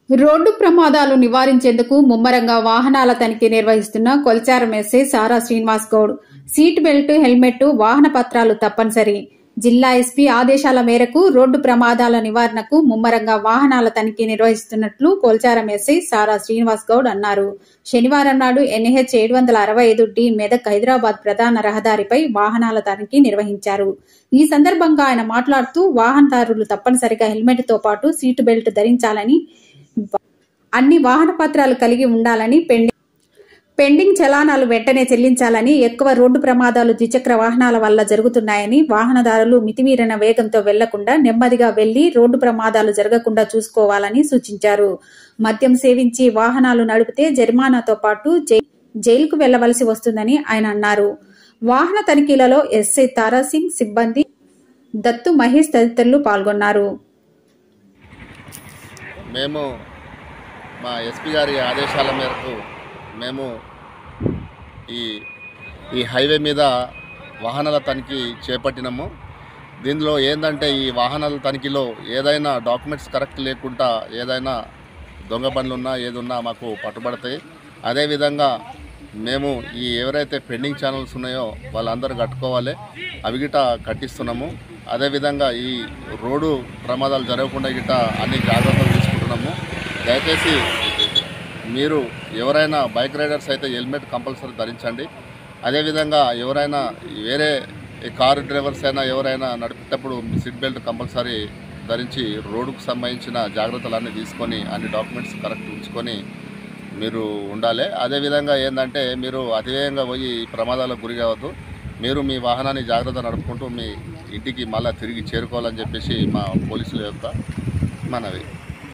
Road ప్రమాదాలు నివారించేందుకు ముమ్మరంగా వాహనాల తనిఖీ నిర్వహిస్తున్న Kolcharam SI Sara Srinivas Goud. Seat belt, helmet, వాహన పత్రాలు తప్పనిసరి. జిల్లా ఎస్పీ ఆదేశాల మేరకు రోడ్డు ప్రమాదాల నివారణకు ముమ్మరంగా వాహనాల తనిఖీ నిర్వహిస్తున్నట్లు కొల్చారం ఎస్ఐ సారా శ్రీనివాస్ గౌడ్ అన్నారు. శనివారం నాడు NH 765D మెదక్ హైదరాబాద్ ప్రధాన రహదారిపై వాహనాల తనిఖీ నిర్వహించారు. ఈ సందర్భంగా ఆయన మాట్లాడుతూ వాహనదారులు తప్పనిసరిగా హెల్మెట్ తో పాటు సీటు బెల్ట్ ధరించాలని, అన్ని వాహన పత్రాలు కలిగి ఉండాలని, పెండింగ్ చలానాలు వెంటనే చెల్లించాలని, ఎక్కువ రోడ్డు ప్రమాదాలు ద్విచక్ర వాహనాల వల్ల జరుగుతున్నాయని, వాహనదారులు మితిమీరిన వేగంతో వెళ్లకుండా నెమ్మదిగా వెళ్లి రోడ్డు ప్రమాదాలు జరగకుండా చూసుకోవాలని సూచించారు. మద్యం సేవించి వాహనాలు నడిపితే జరిమానాతో పాటు జైలుకు వెళ్లవలసి వస్తుందని ఆయన అన్నారు. వాహన తనిఖీలలో ఎస్ఐ తారాసింగ్, సిబ్బంది దత్తు, మహేష్ తదితరులు పాల్గొన్నారు. మేము మా ఎస్పీ గారి ఆదేశాల మేరకు మేము ఈ హైవే మీద వాహనాల తనిఖీ చేపట్టినాము. దీనిలో ఏంటంటే ఈ వాహనాల తనిఖీలో ఏదైనా డాక్యుమెంట్స్ కరెక్ట్ లేకుండా ఏదైనా దొంగ బండ్లు ఉన్నా ఏదున్నా మాకు పట్టుబడతాయి. అదేవిధంగా మేము ఎవరైతే పెండింగ్ ఛానల్స్ ఉన్నాయో వాళ్ళందరూ కట్టుకోవాలి, అవి గిట్ట కట్టిస్తున్నాము. అదేవిధంగా ఈ రోడ్డు ప్రమాదాలు జరగకుండా గిట్ట అన్ని జాగ్రత్తలు తీసుకుంటున్నాము. దయచేసి మీరు ఎవరైనా బైక్ రైడర్స్ అయితే హెల్మెట్ కంపల్సరీ ధరించండి. అదేవిధంగా ఎవరైనా వేరే కారు డ్రైవర్స్ అయినా ఎవరైనా నడిపేటప్పుడు సీట్ బెల్ట్ కంపల్సరీ ధరించి రోడ్డుకు సంబంధించిన జాగ్రత్తలన్నీ తీసుకొని అన్ని డాక్యుమెంట్స్ కరెక్ట్ ఉంచుకొని మీరు ఉండాలి. అదేవిధంగా ఏంటంటే మీరు అతివేగంగా పోయి ప్రమాదాలకు గురి కావద్దు. మీరు మీ వాహనాన్ని జాగ్రత్త నడుపుకుంటూ మీ ఇంటికి మళ్ళీ తిరిగి చేరుకోవాలని చెప్పేసి మా పోలీసుల యొక్క మనవి.